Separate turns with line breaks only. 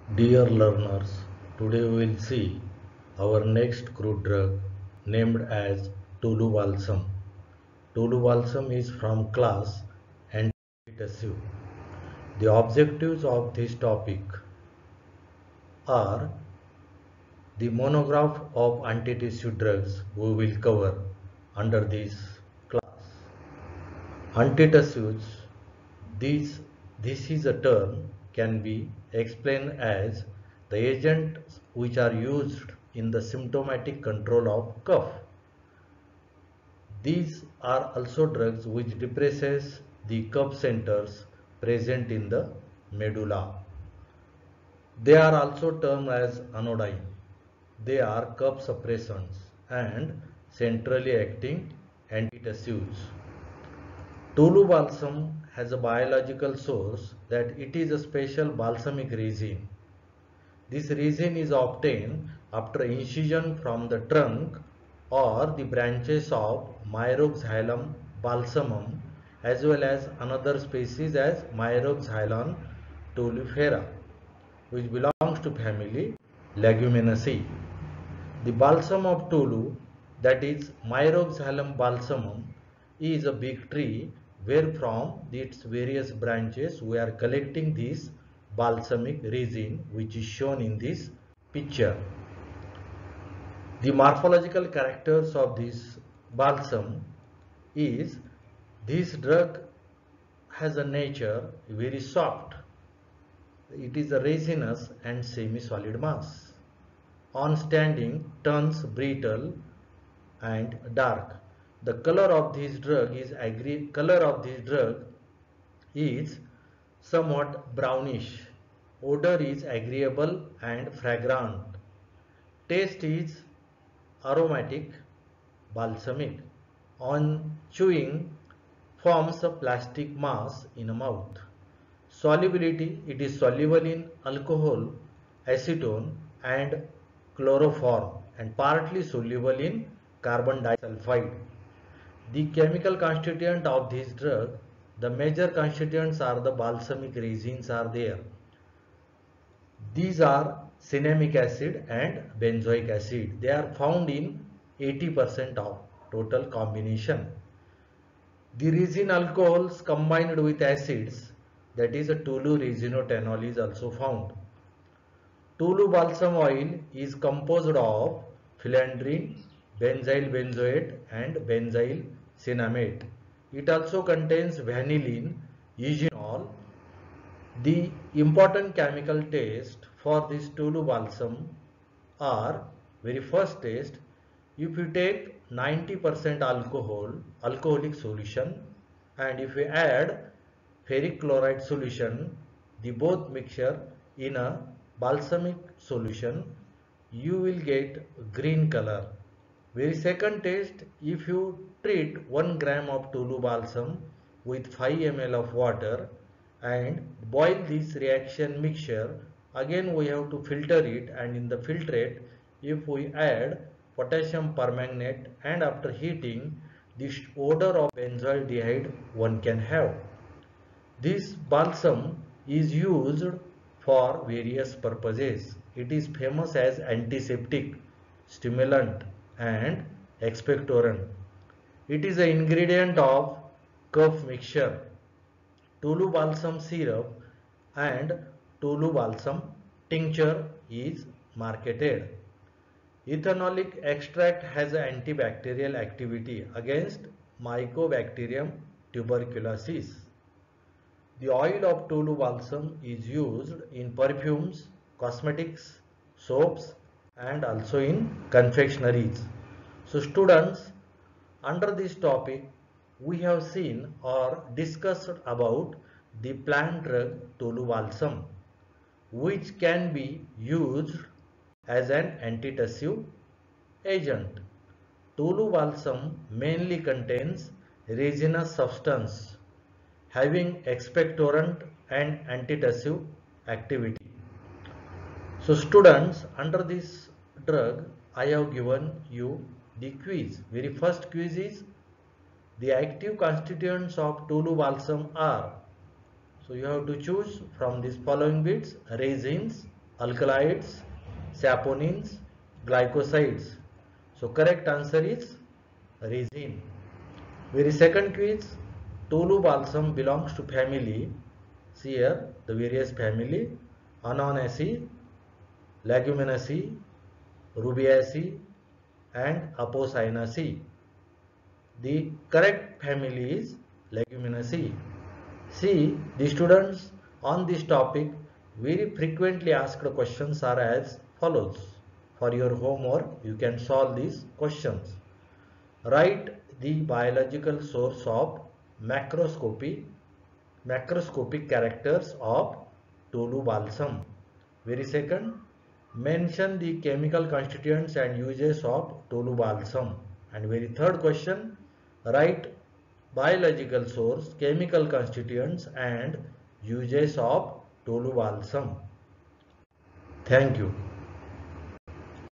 Dear learners, today we will see our next crude drug named as Tolu balsam. Tolu balsam is from class antitussive. The objectives of this topic are the monograph of antitussive drugs we will cover under this class. Antitussives, this, this is a term can be explained as the agents which are used in the symptomatic control of cough. These are also drugs which depresses the cough centers present in the medulla. They are also termed as anodyne. They are cough suppressants and centrally acting antitussives. Tolu balsam has a biological source that it is a special balsamic resin. This resin is obtained after incision from the trunk or the branches of Myroxylum balsamum as well as another species as Myroxylon tolifera, which belongs to family Leguminosae. The balsam of Tolu, that is Myroxylum balsamum, is a big tree where from its various branches we are collecting this balsamic resin which is shown in this picture. The morphological characters of this balsam is this drug has a nature very soft. It is a resinous and semi-solid mass. On standing turns brittle and dark. The color of this drug is somewhat brownish. Odor is agreeable and fragrant. Taste is aromatic, balsamic. On chewing forms a plastic mass in a mouth. Solubility, it is soluble in alcohol, acetone and chloroform and partly soluble in carbon disulfide. The chemical constituent of this drug, the major constituents are the balsamic resins are there. These are cinnamic acid and benzoic acid. They are found in 80% of total combination. The resin alcohols combined with acids, that is a toluresinothenol is also found. Tolu balsam oil is composed of philandrine, benzyl benzoate and benzyl cinnamate. It also contains vanillin, eugenol. The important chemical test for this Tolu balsam are very first test. If you take 90% alcoholic solution, and if you add ferric chloride solution, the both mixture in a balsamic solution, you will get green color. Very second test, if you treat 1 gram of Tolu balsam with 5 ml of water and boil this reaction mixture, again we have to filter it, and in the filtrate if we add potassium permanganate and after heating, this odor of benzaldehyde one can have. This balsam is used for various purposes. It is famous as antiseptic, stimulant and expectorant. It is an ingredient of cough mixture, Tolu balsam syrup and Tolu balsam tincture is marketed. Ethanolic extract has an antibacterial activity against Mycobacterium tuberculosis. The oil of Tolu balsam is used in perfumes, cosmetics, soaps and also in confectionaries. So students, under this topic we have seen or discussed about the plant drug Tolu balsam, which can be used as an antitussive agent. Tolu balsam mainly contains resinous substance having expectorant and antitussive activity. So students, under this drug I have given you the quiz. Very first quiz is the active constituents of Tolu balsam are. So you have to choose from these following bits: resins, alkaloids, saponins, glycosides. So correct answer is resin. Very second quiz, Tolu balsam belongs to family. See here the various family: Ananaceae, Leguminosae, Rubiaceae and Apocynaceae. The correct family is Leguminosae. See, the students on this topic very frequently asked questions are as follows. For your homework, you can solve these questions. Write the biological source of macroscopic characters of Tolu balsam. Very second, mention the chemical constituents and uses of Tolu balsam. And very third question, write biological source, chemical constituents and uses of Tolu balsam. Thank you.